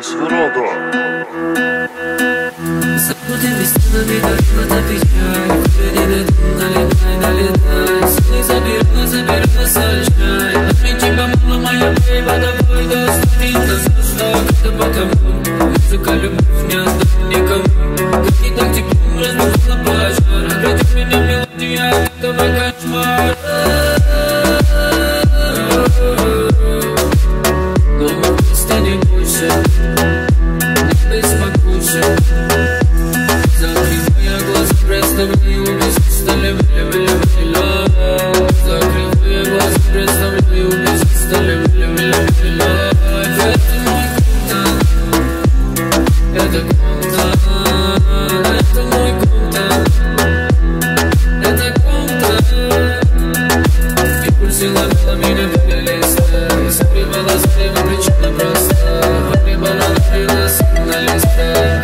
SWERODO. Запутались стенами, дарила на печаль. Курение дым, налетай, налетай. Силы заберу на сальчай. А мне тебя мало, моя бейба, давай достанет нас остак. Это потому, музыка, любовь не отдам никому. Как не так тепло, разбухла пожар. Опять у меня мелодия, давай кошмар. Но просто не бойся, не беспокойся. Закрывая глаза, представляю, без стали ля-ля-ля-ля. Закрывая глаза, представляю, без стали ля-ля-ля-ля. Это мой контакт, это контакт, это мой контакт, это контакт. И пульсы ловила меня для листа. Согревала, причина проста. Погребала, напрягла, на листа.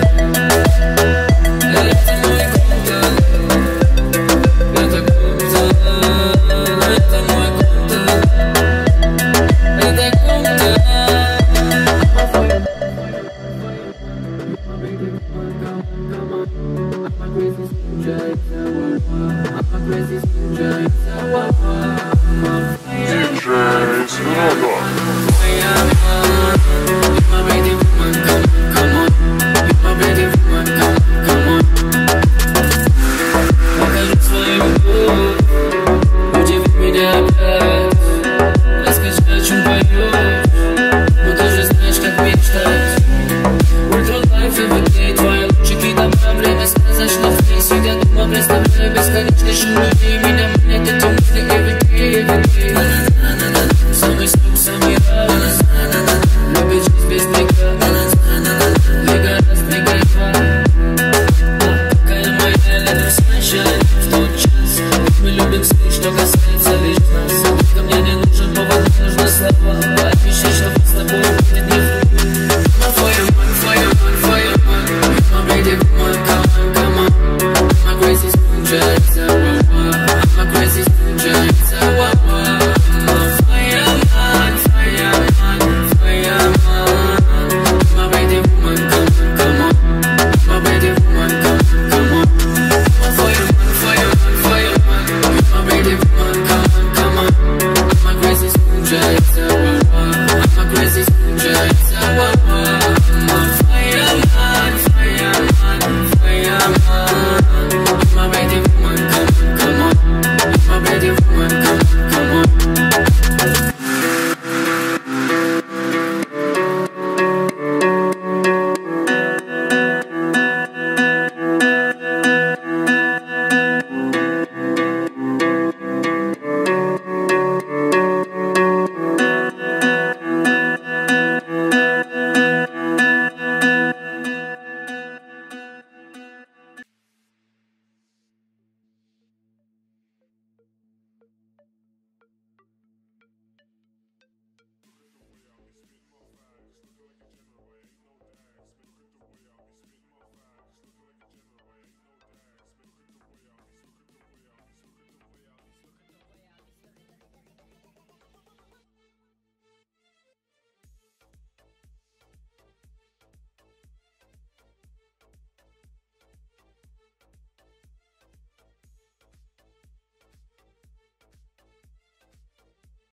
Представляю бесконечный шум и меня манят эти мысли everyday. Самый стук, самый раз. Любит жизнь без преград. Двигай раз, двигай два. Какая моя лето сначала в тот час. Мы любим сны, что касается лишь нас.